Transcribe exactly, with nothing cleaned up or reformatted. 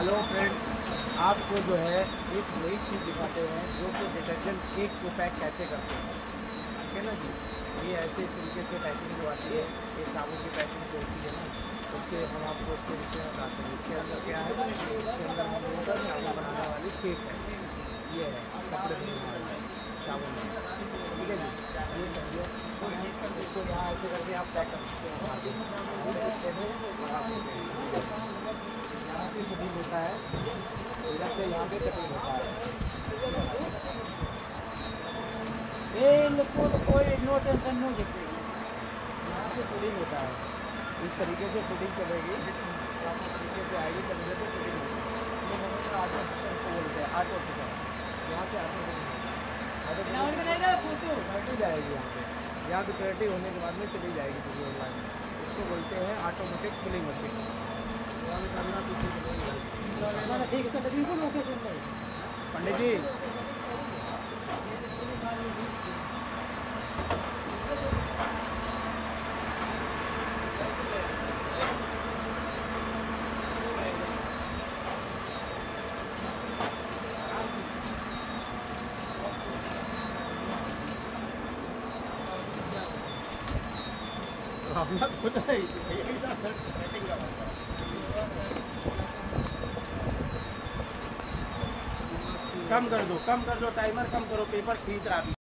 Hello friend, आपको जो है एक नई चीज़ दिखाते हैं जो कि डिटर्जेंट केक को पैक कैसे करते हैं। ठीक है ना जी। ये ऐसे इस तरीके से पैकिंग जो आती है, ये साबुन की पैकिंग जो होती है ना, उसके हम आपको उसके विषय में बताते हैं। इसके अंदर क्या है, इसके अंदर हम लोगों का साबुन बनाने वाली केक है। ये है कपड़े धोने वाली साबुन है। ठीक है जी। ये चाहिए इसको यहाँ ऐसे करके आप पैक कर सकते हो। यहाँ से कटिंग होता है, इधर से यहाँ पे कटिंग होता है। ये लोगों को कोई नो टेंशन नो देखते यहाँ से फिटिंग होता है, इस तरीके से फिटिंग चलेगी, प्रॉपर तरीके से आएगी तरीके से फिटिंग होगी। ये मैंने आटो फिटिंग को बोलते हैं, आटो फिटिंग। यहाँ से आटो फिटिंग ऑटो फिटिंग जाएगी यहाँ पे, यहाँ पे क्लैरिटी होने के बाद में चली जाएगी पूरी ऑनलाइन। इसको बोलते हैं ऑटोमेटिक फिलिंग मशीन। करना पीछे ठीक है, तो बिल्कुल लोकेशन नहीं पंडित जी। अपना खुद है कम कर दो, कम कर दो, टाइमर कम करो, पेपर खींच रहा है।